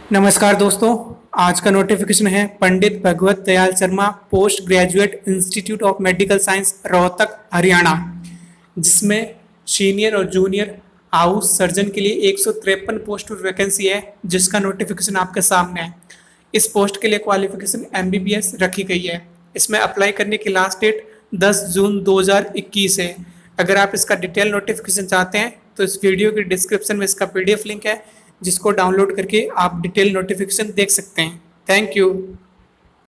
नमस्कार दोस्तों। आज का नोटिफिकेशन है Pandit Bhagwat Dayal Sharma post graduate institute of medical science Rohtak Haryana, जिसमें सीनियर और जूनियर हाउस सर्जन के लिए 153 पोस्ट और वैकेंसी है, जिसका नोटिफिकेशन आपके सामने है। इस पोस्ट के लिए क्वालिफिकेशन एमबीबीएस रखी गई है। इसमें अप्लाई करने की लास्ट डेट 10 जून 2021 है। अगर आप इसका डिटेल नोटिफिकेशन चाहते हैं तो इस वीडियो के डिस्क्रिप्शन में इसका पीडीएफ लिंक है, जिसको डाउनलोड करके आप डिटेल नोटिफिकेशन देख सकते हैं। Thank you.